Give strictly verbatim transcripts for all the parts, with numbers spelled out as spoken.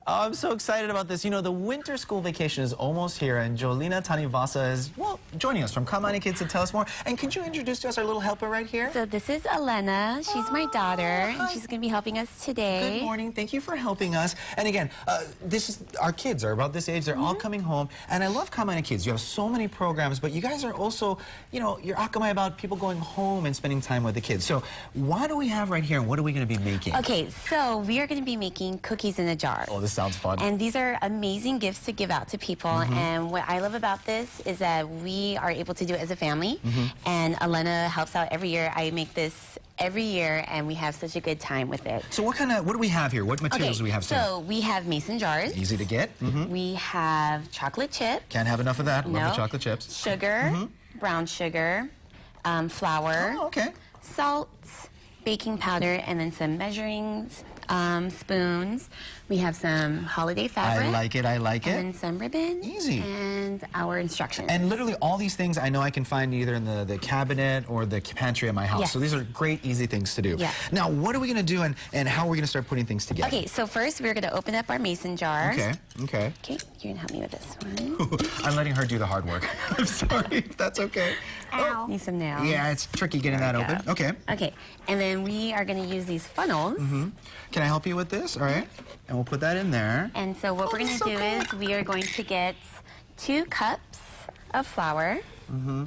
Oh, I'm so excited about this. You know, the winter school vacation is almost here, and Jolina Tanivasa is, well, joining us from Kamani Kids to tell us more. And could you introduce to us our little helper right here? So this is Elena. She's oh, my daughter, hi. and she's going to be helping us today. Good morning. Thank you for helping us. And again, uh, this is our kids are about this age. They're mm-hmm. all coming home, and I love Kamani Kids. You have so many programs, but you guys are also, you know, you're akamai about people going home and spending time with the kids. So what do we have right here, and what are we going to be making? Okay, so we are going to be making cookies in a jar. Oh, this sounds fun. And these are amazing gifts to give out to people. Mm-hmm. And what I love about this is that we are able to do it as a family. Mm-hmm. And Elena helps out every year. I make this every year, and we have such a good time with it. So what kind of, what do we have here? What materials okay, do we have? So we have mason jars. Easy to get. Mm-hmm. We have chocolate chips. Can't have enough of that. No. Love the chocolate chips. Sugar, mm-hmm. brown sugar, um, flour, oh, okay. salt, baking powder, and then some measuring um, spoons. We have some holiday fabric. I like it, I like it. And then some ribbon. Easy. And our instructions. And literally all these things I know I can find either in the, the cabinet or the pantry at my house. Yes. So these are great, easy things to do. Yeah. Now, what are we going to do, and, and how are we going to start putting things together? Okay, so first we're going to open up our mason jars. Okay, okay. Okay, you're going to help me with this one. I'm letting her do the hard work. I'm sorry, that's okay. Ow. Need some nails. Yeah, it's tricky getting that open. Go. Okay. Okay, and then we are going to use these funnels. Mm-hmm. Can I help you with this? All right. And we'll put that in there. And so what oh, we're going to so do cool. is we are going to get two cups of flour. Mm-hmm.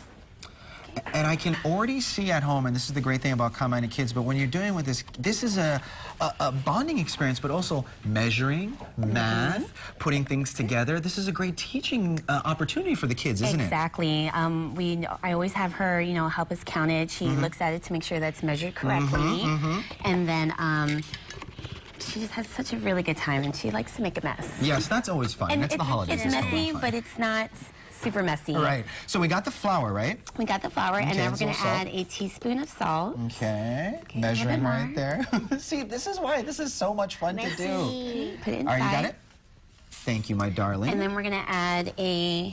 And I can already see at home, and this is the great thing about Kamani Kids, but when you're doing with this, this is a, a, a bonding experience, but also measuring, mm-hmm. math, putting things together. This is a great teaching uh, opportunity for the kids, isn't exactly. it? Exactly. Um, we, I always have her, you know, help us count it. She mm-hmm. looks at it to make sure that's measured correctly. Mm-hmm, mm-hmm. And then um, she just has such a really good time, and she likes to make a mess. Yes, that's always fun. And that's it's, the holidays. It's messy, but it's not super messy. All right. So we got the flour, right? We got the flour, okay, and now we're going to add a teaspoon of salt. Okay. okay measuring right there. See, this is why this is so much fun messy. to do. Put it inside. All right, you got it? Thank you, my darling. And then we're going to add a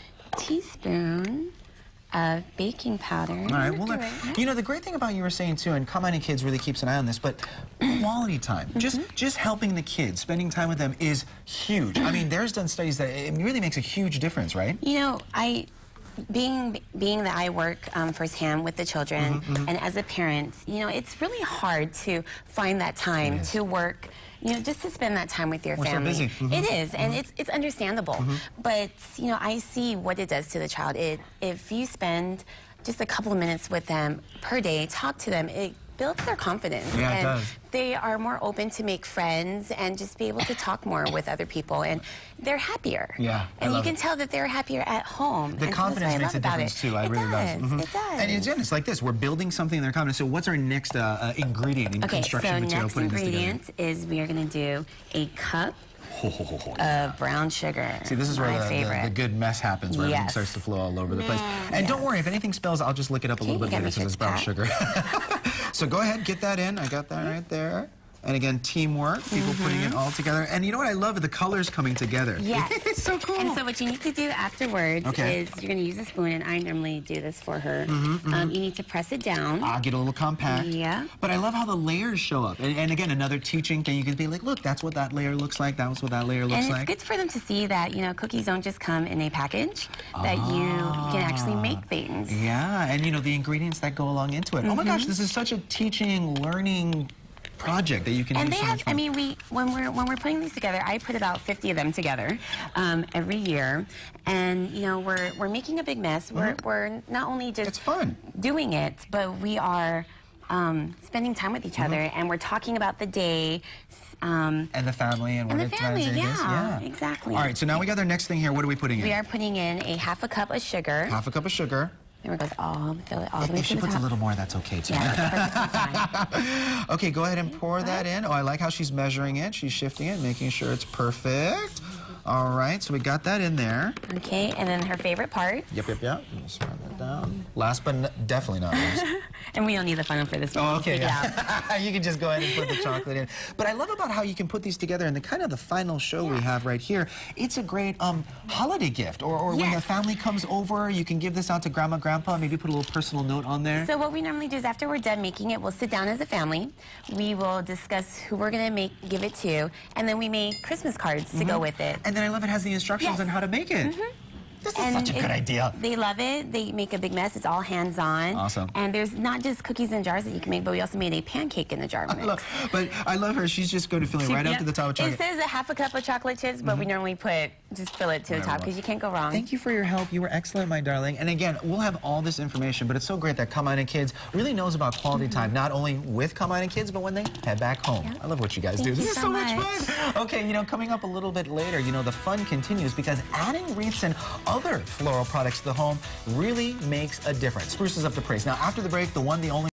teaspoon of baking powder. All right, well, right you know, the great thing about you were saying, too, and Kamani Kids really keeps an eye on this, but quality time, mm-hmm. just just helping the kids, spending time with them is huge. I mean, there's done studies that it really makes a huge difference, right? You know, I... Being being that I work um, firsthand with the children, mm-hmm, mm-hmm. and as a parent, you know, it's really hard to find that time to work, you know, just to spend that time with your We're family. So busy. Mm-hmm. It is, and mm-hmm. it's it's understandable. Mm-hmm. But you know, I see what it does to the child. It if you spend just a couple of minutes with them per day, talk to them, it builds their confidence. Yeah, and it does. They are more open to make friends and just be able to talk more with other people, and they're happier. Yeah, and I you can it. tell that they're happier at home. The and confidence so makes a difference too. I it really does. does. Mm-hmm. It does. And it's, it's like this: we're building something in their confidence. So, what's our next uh, uh, ingredient in okay, construction so material? next Putting ingredient this together? is we are going to do a cup of brown sugar. See, this is where the, the, the good mess happens, where yes. everything starts to flow all over the place. Mm, and yes. don't worry, if anything spills, I'll just lick it up a okay, little bit later sure because it's brown pat. sugar. So go ahead, get that in. I got that right there. And again, teamwork, people mm-hmm. putting it all together. And you know what I love? The colors coming together. Yes. It's so cool. And so what you need to do afterwards okay. is you're going to use a spoon, and I normally do this for her. Mm-hmm, mm-hmm. Um, you need to press it down. Ah, get a little compact. Yeah. But I love how the layers show up. And, and again, another teaching thing. You can be like, look, that's what that layer looks like. That's what that layer looks and it's like. good for them to see that, you know, cookies don't just come in a package, ah. that you can actually make things. Yeah, and you know, the ingredients that go along into it. Mm-hmm. Oh my gosh, this is such a teaching, learning project that you can and do they so have much fun. I mean we when we're when we're putting these together, I put about fifty of them together um, every year, and you know we're we're making a big mess. We're mm-hmm. we're not only just it's fun doing it, but we are um, spending time with each mm-hmm. other, and we're talking about the day um, and the family and, and what the it family. turns Yeah, yeah, exactly. All right, so now we got our next thing here. What are we putting in? We are putting in a half a cup of sugar. Half a cup of sugar. There we go. All, fill it all the way if she to the puts top. a little more, that's okay too. Yeah, that's perfectly fine. Okay, go ahead and pour that in. Oh, I like how she's measuring it. She's shifting it, making sure it's perfect. All right, so we got that in there. Okay, and then her favorite part. Yep, yep, yep. Spread that down. Last but n definitely not least. And we don't need the funnel for this one. Oh, okay. Take it out. You can just go ahead and put the chocolate in. But I love about how you can put these together and the kind of the final show Yeah. we have right here. It's a great um, holiday gift. Or, or when the Yes. family comes over, you can give this out to grandma, grandpa, maybe put a little personal note on there. So what we normally do is after we're done making it, we'll sit down as a family. We will discuss who we're going to make give it to, and then we make Christmas cards to go with it. And then I love it has the instructions Yes. on how to make it. Mhm. This is And such a good it- idea. They love it. They make a big mess. It's all hands-on. Awesome. And there's not just cookies in jars that you can make, but we also made a pancake in the jar I mix. love, but I love her. She's just going to fill it right Yep. up to the top of chocolate. It says a half a cup of chocolate chips, but we normally put, just fill it to the Whatever top you because want. you can't go wrong. Thank you for your help. You were excellent, my darling. And again, we'll have all this information, but it's so great that Come On In Kids really knows about quality time, not only with Come On In Kids, but when they head back home. Yeah. I love what you guys Thank do. you This is so so much much. fun. Okay, you know, coming up a little bit later, you know, the fun continues because adding wreaths and other floral products to the home really makes a difference. Spruces up the praise. Now, after the break, the one, the only